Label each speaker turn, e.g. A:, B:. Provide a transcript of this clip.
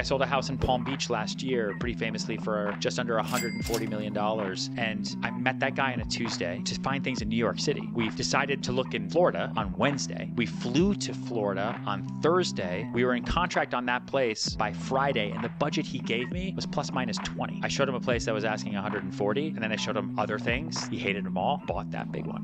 A: sold a house in Palm Beach last year, pretty famously for just under $140 million. And I met that guy on a Tuesday to find things in New York City. We've decided to look in Florida on Wednesday. We flew to Florida on Thursday. We were in contract on that place by Friday, and the budget he gave me was plus minus 20. I showed him a place that was asking 140, and then I showed him other things. He hated them all, bought that big one.